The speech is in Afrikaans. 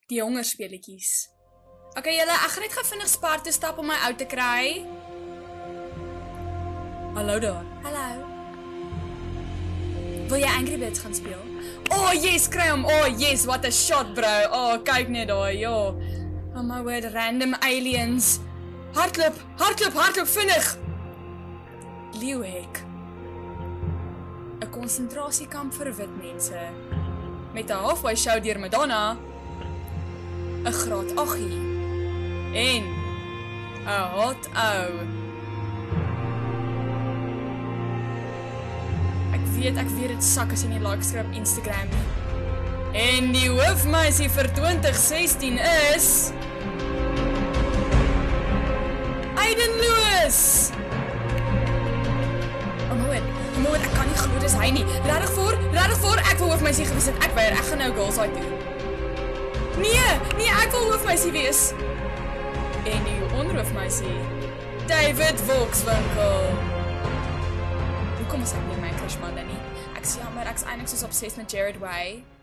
Die hongerspeletjies. Okay, julle, ek gaan net gou vinnig Spar toe stap om my ou te kry. Hallo daar. Hallo. Wil jy Angry Birds gaan speel? Oh yes, kry hom. Oh yes, what a shot, bro. Oh, kyk net daar, ja. Oh my word, random aliens. Hardloop, vinnig. Leeuhek. 'n Konsentrasiekamp vir wit mense. Met 'n halfway show deur Madonna. 'n graad 8 en 'n hot ou. Ek weet dit sak as jy nie like skryf op Instagram nie. En die hoofmeisie vir 2016 is Aiden Lewis. Oh my, ek kan nie glo dis hy nie. Regtig voor, ek wil hoofmeisie gewees het. Ek weier, ek gaan nou girls uit doen. Nee, ek wil hoofmeisie wees. En die onderhoofmeisie, David Volkswinkel. Hoekom is ek nie my crush man dan nie? Ek is jammer, ek is eintlik soos obsessed met Jared Way.